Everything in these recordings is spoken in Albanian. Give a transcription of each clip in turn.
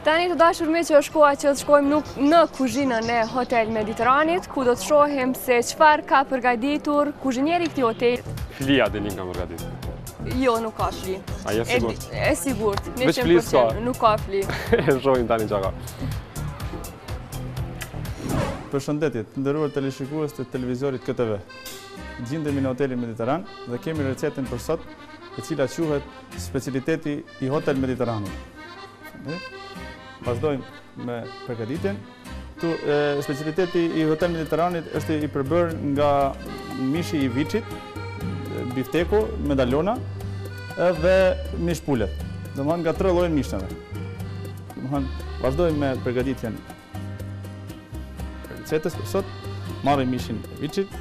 Tani të dashur miq, është koha që të shkojmë në kuzhinën e Hotel Mediteranit, ku do të shohim se çfarë ka përgatitur kuzhinieri i këtij hoteli. Flia Delin ka përgatitur. Jo, nuk ka fli. A je sigurt? E sigurt, Veç fli s'ka. nuk ka fli. E shohim tani çka ka. Përshëndetje, të nderuar televizionistë të televiziorit KTV. Gjendemi në Hotelin Mediteran dhe kemi recetën për sot, e cila quhet specialiteti i Hotel Mediteranit. Vazhdojmë me përgatitjen. Specialiteti i Hotel Mediteranit është i përbërë nga mishi i viçit, bifteku, medalona dhe mish pulet. Domethënë nga 3 lloje mishnave. Domethënë vazhdojmë me përgatitjen recetës për sot. Marrim mishin e viçit.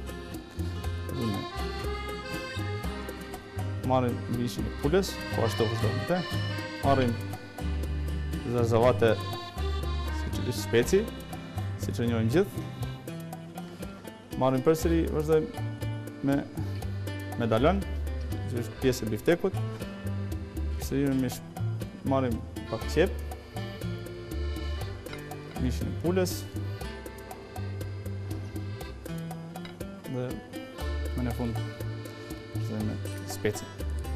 Marrim mishin e pules, po ashtu vazhdojmë te. Marrim zarzavate, siç speci, siç e njohim gjithë. Marrim përsëri, vazhdojmë me medalon, që është pjesë e biftekut. Përsëri marrim pak qep, mishin e pules, dhe më në fund vazhdojmë me speci.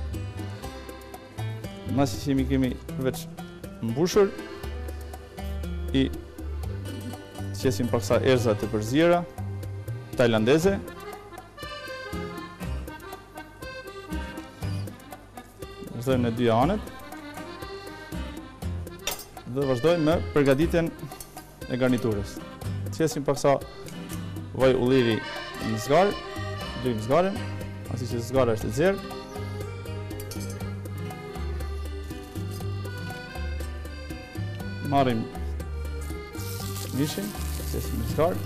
Masi që kemi veç mbushur, i qesim paksa erza të përzira, tajlandeze. Vazhdojmë në 2 anët. Dhe vazhdojmë me përgatitjen e garniturës. Qesim paksa vaj ulliri në zgarë, dojmë zgarën, asi që zgara është e zerë. Marrim mishin, qesim në zgarë.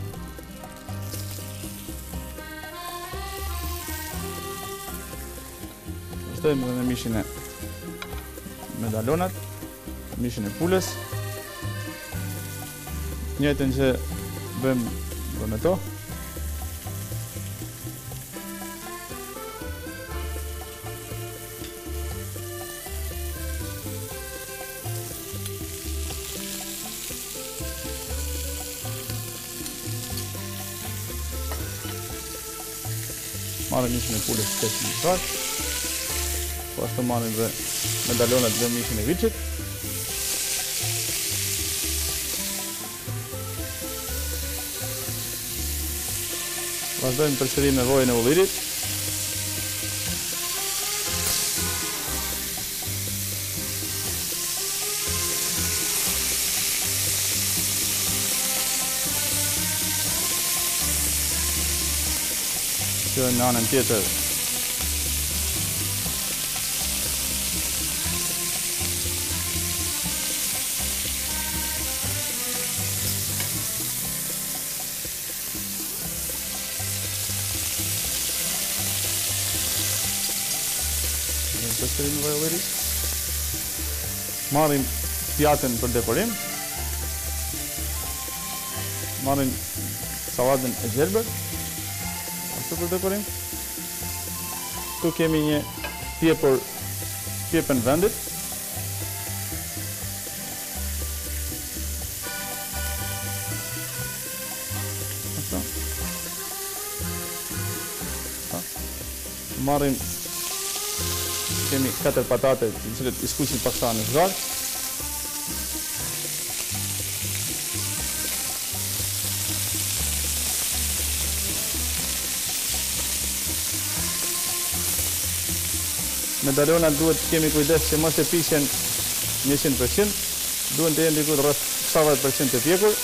Vazhdojmë dhe me mishin e medalonat, mishin e pules. Njëjtën që bëjmë me to. Marrim mishin e pules që qesim në zgarë. Po ashtu marrim dhe medalonat dhe mishin e viçit. Vazhdojmë përsëri me vojën e ullirit. Që në anën tjetër përsëri me vojë ullirit. Marrim pjatën për dekorim. Marrim sallatën e gjelbër për dekorim. Tu kemi një pjepën vendit. Marrim, kemi 4 patate të cilët i skuqin paksa në zgarë. Medalonat duhet të kemi kujdes që mos e pishen 100%, duhet të jenë diku rreth 70% të pjekur.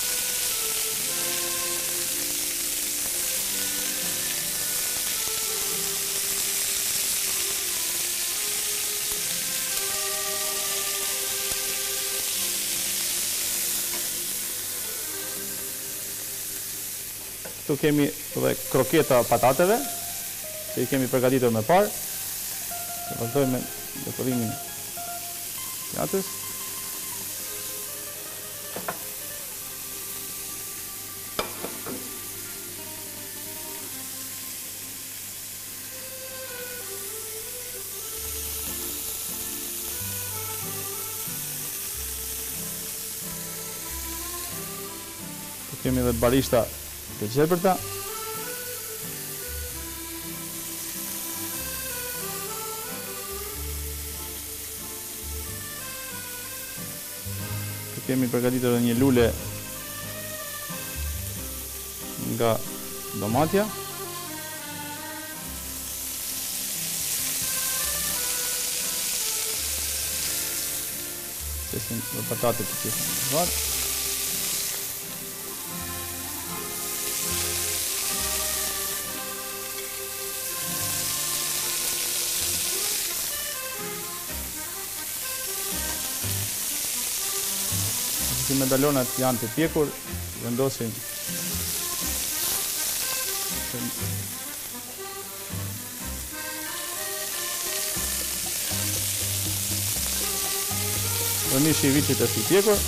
Këtu kemi dhe kroketa patateve, që i kemi përgatitur me parë. Vazhdojmë me dekorimin pjatës. Kemi edhe barishta të gjelbërta. Kemi përgatitur edhe një lule nga domatja. Qesim dhe patatet të qesim në varë. Si medalonat janë të pjekur, vendosim dhe mishi i vicit është i pjekur.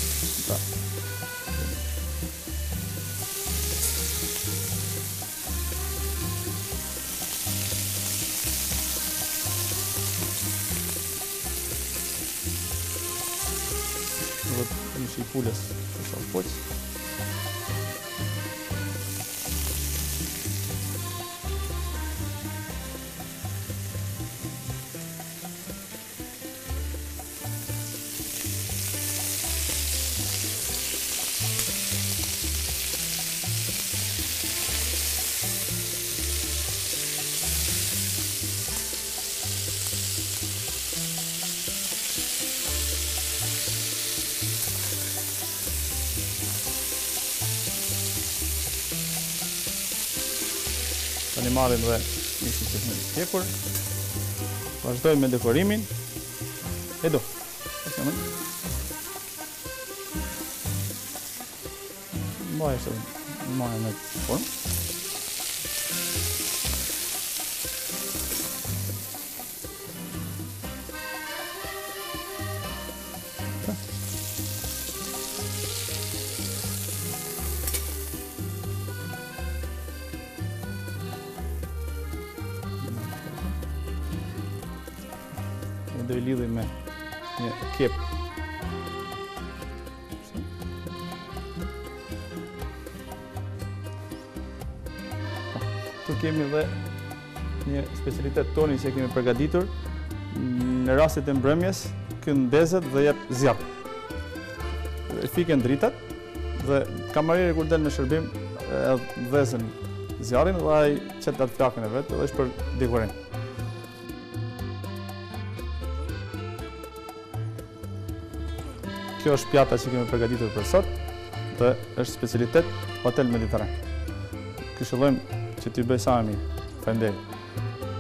Mishi i pulës është poq. Tani marrim dhe mishin që është pjekur. Vazhdojmë me dekorimin. Edo. Mbaj është mbaj me formë. Do i lidhim me një kep. Tu kemi dhe një specialitet toni që kemi përgatitur. Në rastet e mbrëmjes, këndezet dhe jep zjarr. E fiken dritat dhe kamarieri kur del në shërbim dhezën zjarrin dhe ai qet atë flakën e vet dhe është për dekorim. Kjo është pjata që kemi përgatitur për sot dhe është specialitet Hotel Mediteran. Këshillojmë që t'i bëj sa më mirë. Faleminderit.